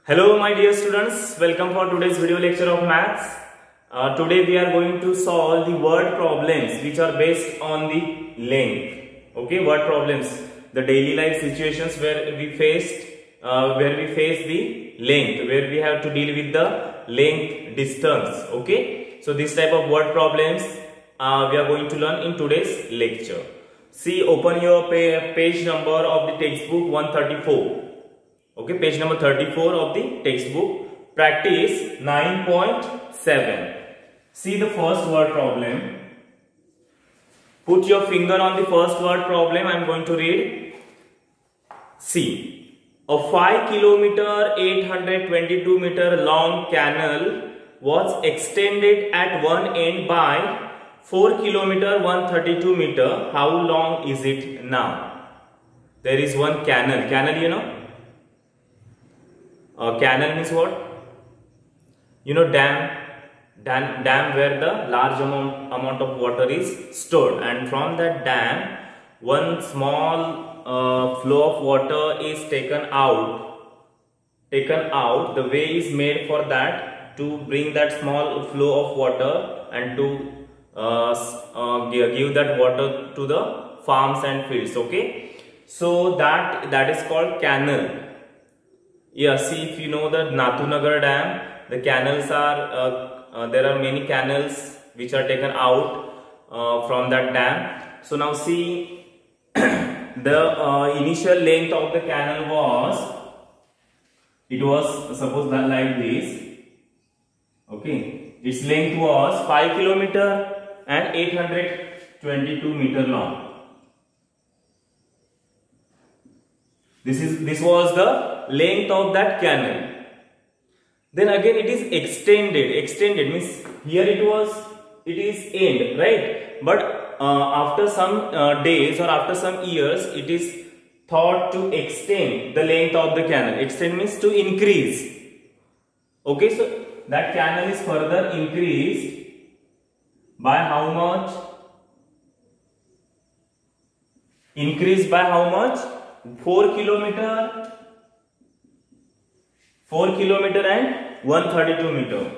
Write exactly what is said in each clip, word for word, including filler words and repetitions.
Hello my dear students, welcome for today's video lecture of maths. Uh, today we are going to solve the word problems which are based on the length. Okay, word problems, the daily life situations where we faced, uh, where we face the length, where we have to deal with the length distance. Okay, so this type of word problems uh, we are going to learn in today's lecture. See, open your page number of the textbook one thirty-four. Okay, page number thirty-four of the textbook, practice nine point seven. See the first word problem. Put your finger on the first word problem. I am going to read. See, a five kilometer eight hundred twenty-two meter long canal was extended at one end by four kilometer one hundred thirty-two meter. How long is it now? There is one canal. Canal, you know? Uh, canal means what? You know, dam, dam, dam where the large amount amount of water is stored, and from that dam, one small uh, flow of water is taken out. Taken out. The way is made for that to bring that small flow of water and to uh, uh, give, give that water to the farms and fields. Okay, so that that is called canal. Yeah, see, if you know the Nathunagar Dam, the canals are, uh, uh, there are many canals which are taken out uh, from that dam. So now see, the uh, initial length of the canal was, it was suppose that like this. Okay, its length was five kilometer and eight hundred twenty-two meter long. This is this was the length of that canal. Then again it is extended. Extended means here it was, it is end, right? But uh, after some uh, days or after some years, it is thought to extend the length of the canal. Extend means to increase. Okay, so that canal is further increased by how much? Increased by how much? four kilometer. four kilometer and one hundred thirty-two meter.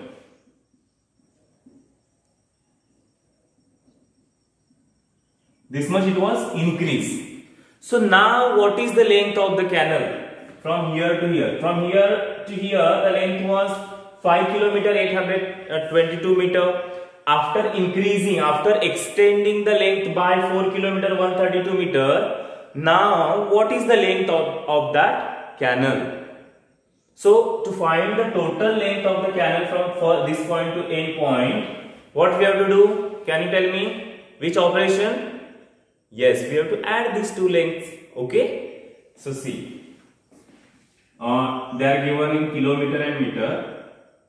This much it was increased. So now what is the length of the canal from here to here? From here to here the length was five kilometer eight hundred twenty-two meter. After increasing, after extending the length by four kilometer one hundred thirty-two meter, now what is the length of, of that canal? So, to find the total length of the canal from for this point to end point, what we have to do? Can you tell me which operation? Yes, we have to add these two lengths. Okay. So, see, uh, they are given in kilometer and meter.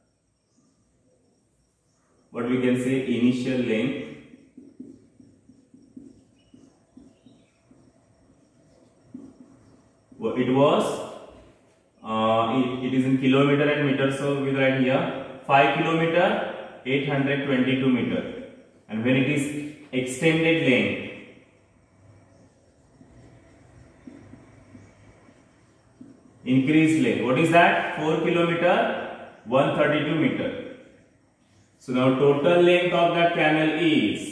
What we can say, initial length. It was. Uh, it, it is in kilometer and meter, so we write here five kilometer eight hundred twenty-two meter, and when it is extended length, increased length, what is that? four kilometer one hundred thirty-two meter. So now total length of that canal is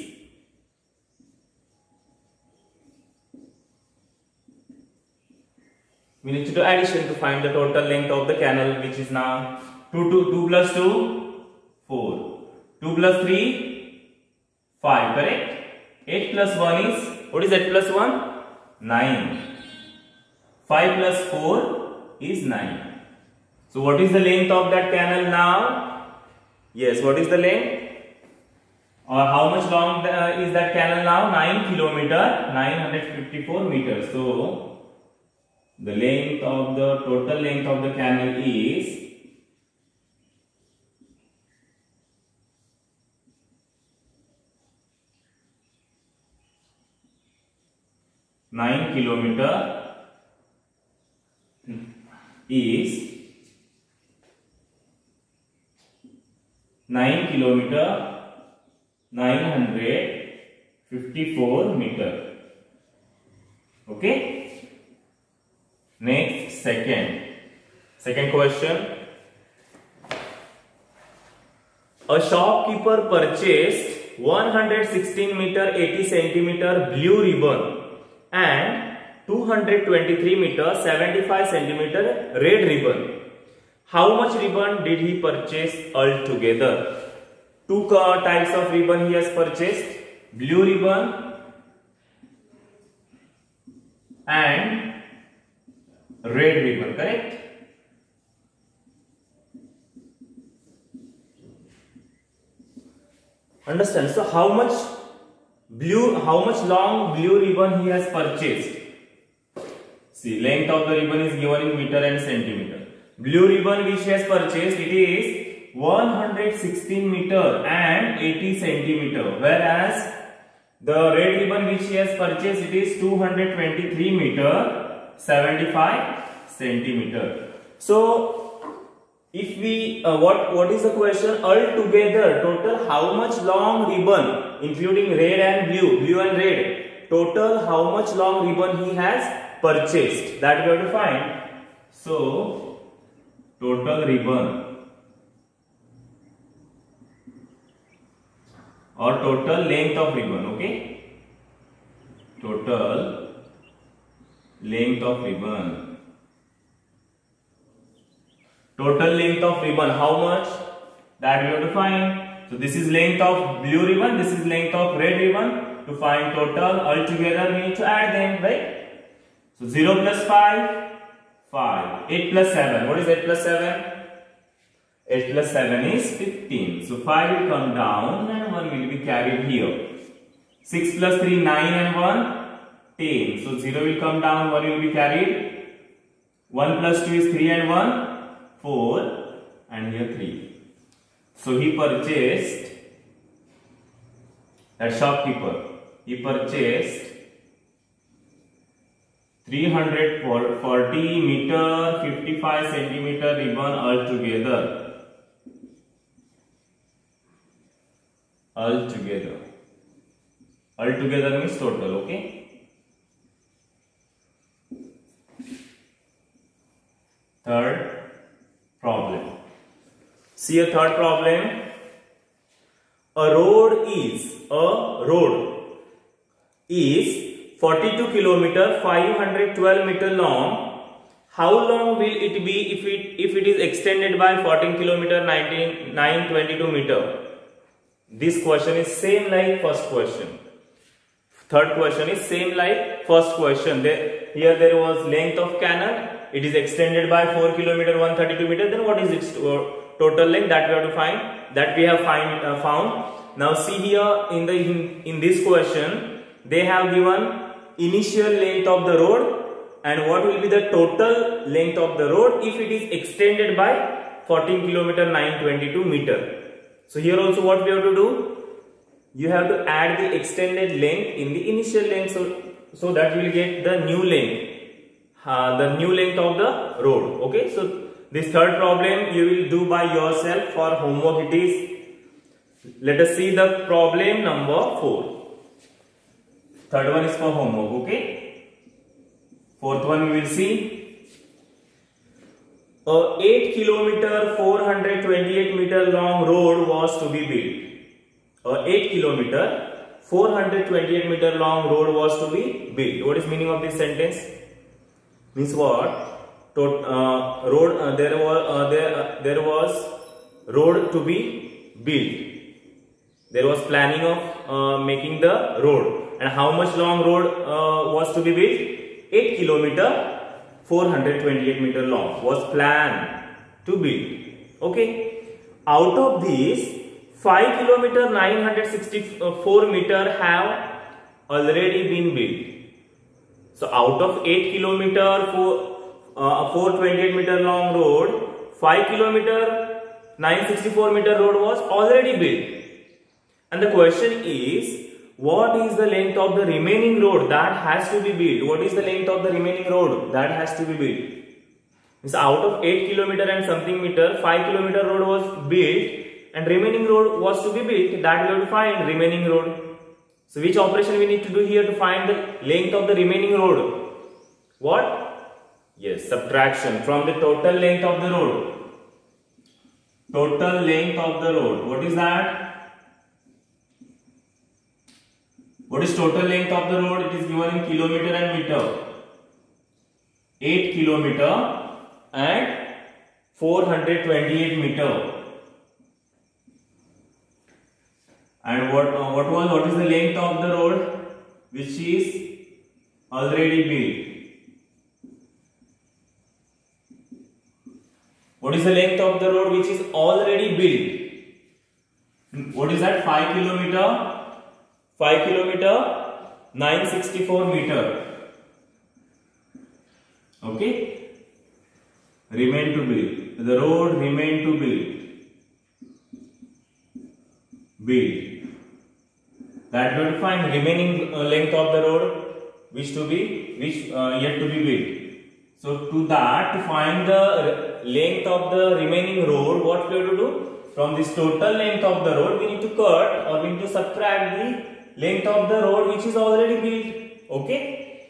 we need to do addition to find the total length of the canal, which is now two, two, two plus two, four. two plus three, five, correct? eight plus one is, what is eight plus one? nine. five plus four is nine. So what is the length of that canal now? Yes, what is the length? Or how much long uh, is that canal now? nine kilometer, nine hundred fifty-four meters. So the length of the total length of the canal is nine kilometer is nine kilometer nine hundred fifty-four meter. Okay. Next, second. Second question. A shopkeeper purchased one hundred sixteen meter eighty centimeter blue ribbon and two hundred twenty-three meter seventy-five centimeter red ribbon. How much ribbon did he purchase altogether? Two types of ribbon he has purchased, blue ribbon and red ribbon, correct? Understand? So how much blue, how much long blue ribbon he has purchased? See, length of the ribbon is given in meter and centimeter. Blue ribbon which he has purchased, it is one hundred sixteen meter and eighty centimeter, whereas the red ribbon which he has purchased, it is two hundred twenty-three meter seventy-five centimeter. So if we uh, what what is the question? Altogether total how much long ribbon, including red and blue, blue and red, total how much long ribbon he has purchased, that we have to find. So total ribbon or total length of ribbon, okay? Total length of ribbon. Total length of ribbon, how much? That we have to find. So this is length of blue ribbon, this is length of red ribbon. To find total altogether we need to add them, right? So zero plus five, five. eight plus seven. What is eight plus seven? eight plus seven is fifteen. So five will come down and one will be carried here. six plus three, nine and one, ten. So zero will come down, one will be carried. one plus two is three and one, four, and here three. So he purchased, that shopkeeper, he purchased three hundred forty meter fifty-five centimeter ribbon altogether. Altogether. Altogether means total, okay? Third problem. See a third problem. A road is, a road is forty-two kilometer five hundred twelve meter long. How long will it be if it if it is extended by fourteen kilometer nine hundred twenty-two meter? This question is same like first question. Third question is same like first question. There, here there was length of canal. It is extended by four kilometer one hundred thirty-two meter. Then what is its total length? That we have to find. That we have find uh, found. Now see here in the in, in this question, they have given initial length of the road and what will be the total length of the road if it is extended by fourteen kilometer nine hundred twenty-two meter. So here also what we have to do? You have to add the extended length in the initial length, so, so that you will get the new length, uh, the new length of the road. Okay, so this third problem you will do by yourself. For homework it is. Let us see the problem number four. Third one is for homework, okay? Fourth one we will see. A eight kilometer four hundred twenty-eight meter long road was to be built. A eight kilometer four hundred twenty-eight meter long road was to be built. What is meaning of this sentence? Means what? To, uh, road uh, there was uh, there uh, there was road to be built. There was planning of uh, making the road. And how much long road uh, was to be built? eight kilometer four hundred twenty-eight meter long was planned to build. Okay. Out of these, five kilometer nine hundred sixty-four meter have already been built. So out of eight kilometer uh, four hundred twenty-eight meter long road, five kilometer nine hundred sixty-four meter road was already built. And the question is, what is the length of the remaining road that has to be built? What is the length of the remaining road that has to be built? Means out of eight kilometer and something meter, five kilometer road was built and remaining road was to be built. That we have to find remaining road. So which operation we need to do here to find the length of the remaining road? What? Yes, subtraction from the total length of the road. Total length of the road. What is that? What is total length of the road? It is given in kilometer and meter. eight kilometer and four hundred twenty-eight meter. And what uh, what was what is the length of the road which is already built? What is the length of the road which is already built? What is that? five kilometer. five kilometer, nine hundred sixty-four meter. Okay. Remain to build. The road remain to build. Build. That will find remaining uh, length of the road which to be which uh, yet to be built. So to that, to find the length of the remaining road, what we have to do? From this total length of the road, we need to cut or we need to subtract the length of the road which is already built. Okay.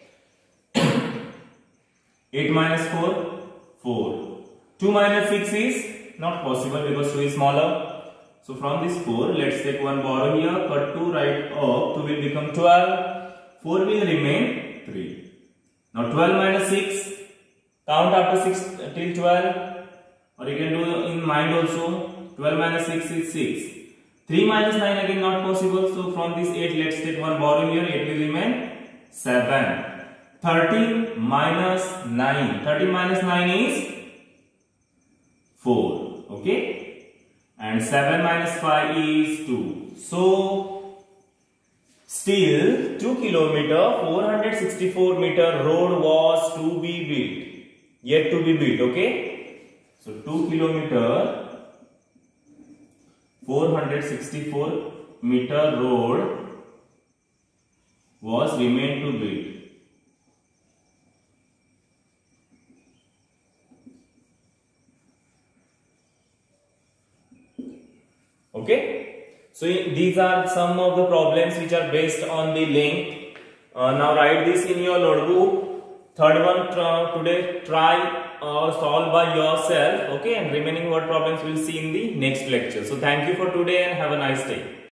eight minus four, four. two minus six is not possible because two is smaller. So from this four, let's take one borrow here, cut two, right up, two will become twelve. four will remain three. Now twelve minus six. Count after six till twelve, or you can do in mind also. twelve minus six is six. three minus nine again not possible. So from this eight, let's take one borrow here. eight will remain seven. thirty minus nine. thirty minus nine is four. Okay. And seven minus five is two. So still two kilometer, four hundred sixty-four meter road was to be built. Yet to be built. Okay. So two kilometer, four hundred sixty-four meter road was remained to build. Okay. So these are some of the problems which are based on the length. Uh, now write this in your notebook. Third one uh, today try or uh, solve by yourself. Okay, and remaining what problems we'll see in the next lecture. So thank you for today and have a nice day.